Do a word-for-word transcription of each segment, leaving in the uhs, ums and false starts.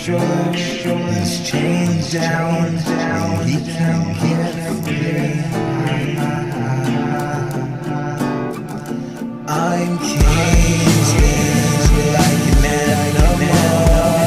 control is chained down, he can't get free. I'm caged in like an animal.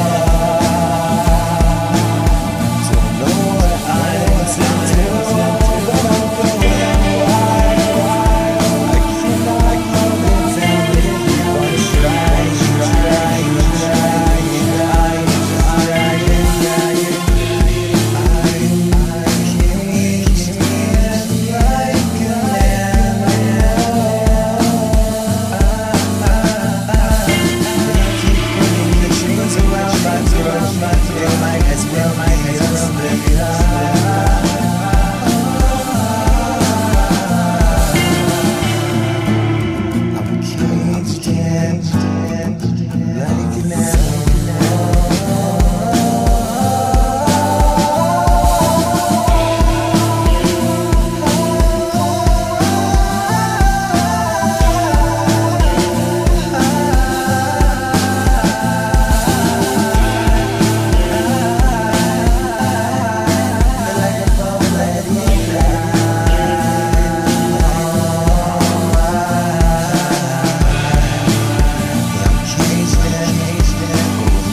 Don't know what I'm to do, but I'm going wild. I cannot hold it down if you are trying, trying, trying, trying, trying, trying. I'm caged in like an animal. Around my throat, my throat, my as well, my hands split I'm caged in like an animal.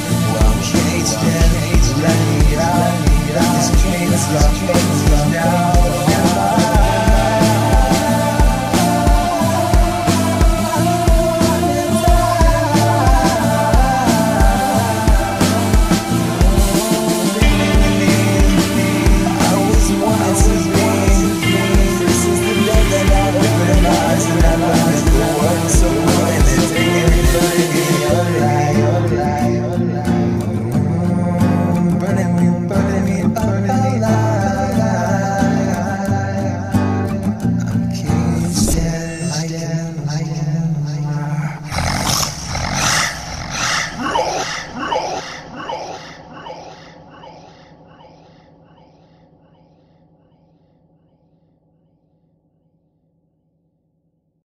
Let me out, let me out. This train is locked now.